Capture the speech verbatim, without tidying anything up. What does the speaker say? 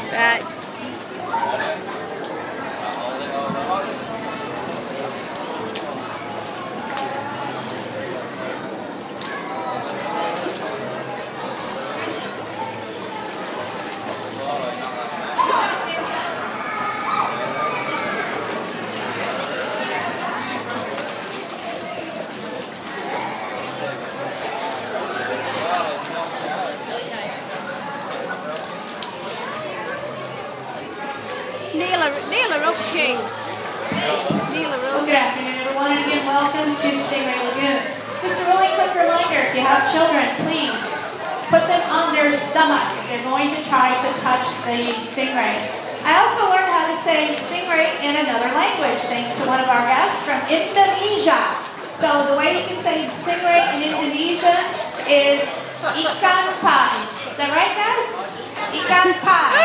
Back. Neil a, Neil a rope chain. Neil a rope. Good afternoon, everyone, and again, welcome to Stingray Lagoon. Just a really quick reminder, if you have children, please put them on their stomach if they're going to try to touch the stingrays. I also learned how to say stingray in another language, thanks to one of our guests from Indonesia. So the way you can say stingray in Indonesia is ikan pai. Is that right, guys? Ikan pai.